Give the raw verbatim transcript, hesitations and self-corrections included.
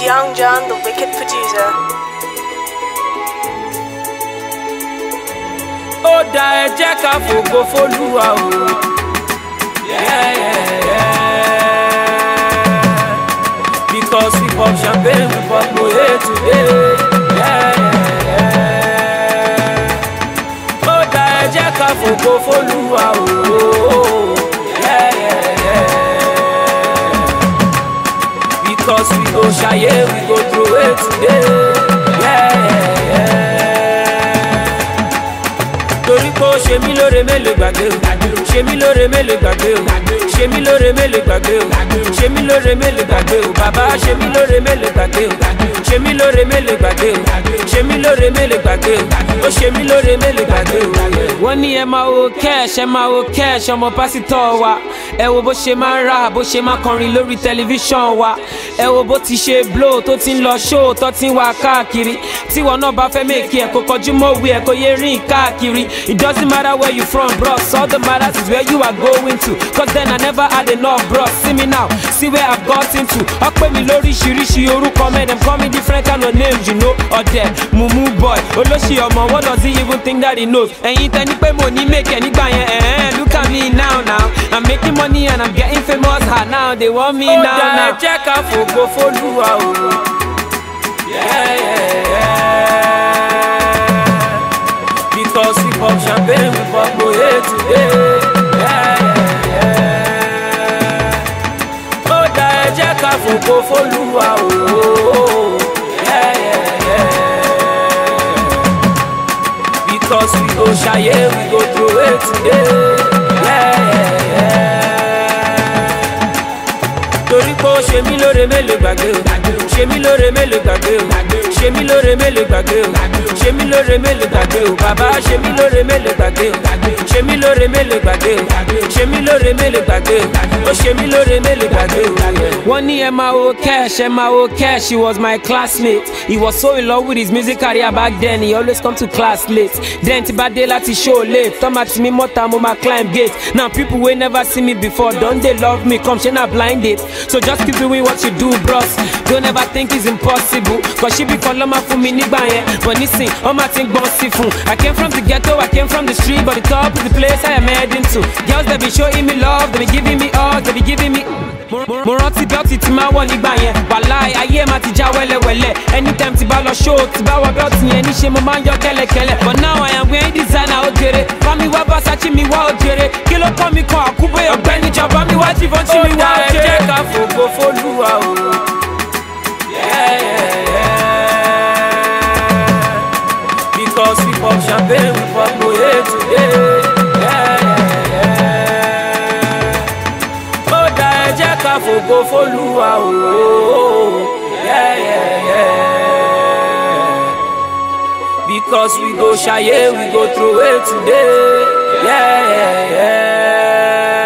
Young John, the wicked producer. Ó dá ẹ jẹ́ ká fògo f'Olúwa o. Yeah, yeah, yeah. Because we pop champagne, we pop Moët today. Yeah, yeah, yeah. Ó dá ẹ jẹ́ ká fògo f'Olúwa o. Yeah, yeah, yeah. Because we go shaye, we go through it today. Yeah, yeah, yeah. Torí pé ó ṣe mí lóore mélòó gbàgbé o, ṣe mí lóore mélòó gbàgbé o, ṣe mí lóore mélòó gbàgbé o, ṣe mí lóore mélòó gbàgbé o, bàbá ṣe mí lóore mélòó gbàgbé o, ṣe mí lóore mélòó gbàgbé o, ṣe mí lóore mélòó gbàgbé o, ó ṣe mí lóore mélòó gbàgbé o. Wọ́n ní ẹ máa wo cash, ẹ máa wo cash, ọmọ pásítọ̀ wa, ẹ wo bó ṣe máa ń rà, bó ṣe máa kọrin lórí tẹlifíṣàn wa, ẹ wo bó ti ṣe blow tó ti ń lọ show tó ti ń wá káàkiri, tí wọn náà bá fẹ́ mèkì ẹ̀ kó kọjú mọ́wé ẹ̀ kó yé rìn káàkiri. It doesn't matter where you from, bros, all that matters is where you are going to. Cause then I never had enough, bros. See me now, see where I've gotten to. I pay me lóríṣiríṣi orúkọ, man, them call me different kind of names, you know. Ọ̀dẹ̀, Mumu boy, Olóṣì ọmọ, what does he even think that he knows? Ẹ̀yin tẹ́ ní pé mo ní make ẹ̀ nígbà yẹn, eh, look at me now, now. I'm making money and I'm getting famous, ha, now they want me now, now. Ó dá ẹ jẹ́ ká fògo f'Olúwa o. Yeah, yeah, yeah. Because we pop champagne, we pop Moët today. Yeah, yeah, yeah. Ó dá ẹ jẹ́ ká fògo f'Olúwa o. Yeah, yeah, yeah. Because we go shaye, we go through it today. Yeah, yeah, yeah. Torí pé ó ṣe mí lóore mélòó gbàgbé o, ṣe mí lóore mélòó gbàgbé o, ṣe mí lóore mélòó gbàgbé o, ṣe mí lóore mélòó gbàgbé o, bàbá ṣe mí lóore mélòó gbàgbé o, ṣe mí lóore mélòó gbàgbé o, ṣe mí lóore mélòó gbàgbé o, ó ṣe mí lóore mélòó gbàgbé o. Wọ́n ní ẹ máa wo cash, ẹ máa wo cash, he was my classmate. He was so in love with his music career back then, he always come to class late. Then tí bá dé láti show late, tọ́mà tí mi mọ́ta mo máa climb gate. Now people wey never see me before, don't they love me, come ṣe na blind date. So just keep doing what you do, bros. Don't ever think it's impossible, cause she be kọ́lọ́mà fún mi nígbà yẹn. But nísìn, ọmọ àti gbọ́n sí fún. I came from the ghetto, I came from the street, but the top is the place I am heading to. Girls they be showing me love, they be giving me hugs, they be giving me. Mo rántí bẹ́ẹ̀tì tí máa wọ̀ nígbà yẹn, wàláì ayé máa ti já wẹ́lẹ́wẹ́lẹ́. Anytime tí bá lọ show, tí bá wọ bẹ́ẹ̀tì yẹn níṣe mo máa ń yọ kẹ́lẹ́kẹ́lẹ́. But now I am wearing designer ó jèrè, bá mi wá Versace mi wá ó jèrè. Kí ló kọ́ mi kan àkúbọ̀ ọ̀gbẹ́ni jọba mi wá Givenchy mi wá ó jèrè. Ó dá ẹ jẹ́ ká fògo f'Olúwa o. Yeah, yeah, yeah. Because we pop champagne, we pop Moët today. Yeah, yeah, yeah. Ó dá ẹ jẹ́ ká fògo f'Olúwa o. Yeah, yeah, yeah. Because we go shaye, we go through it today. Yeah, yeah, yeah.